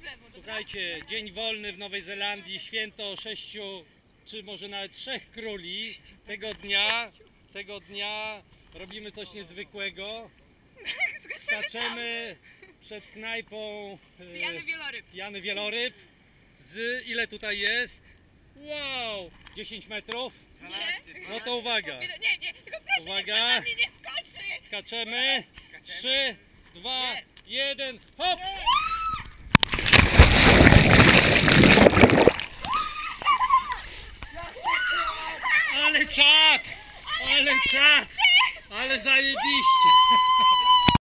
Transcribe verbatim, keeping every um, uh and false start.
lewo, dobra? Słuchajcie, dzień wolny w Nowej Zelandii, święto sześciu, czy może nawet trzech króli. Tego dnia, tego dnia robimy coś niezwykłego. Skaczemy przed knajpą Pijany wieloryb. Pijany Wieloryb. Z ile tutaj jest? Wow! dziesięć metrów. Nie? No to uwaga. Nie, nie, tylko proszę, Uwaga. niech na mnie nie skoczy! Skaczemy. trzy, dwa, jeden, hop!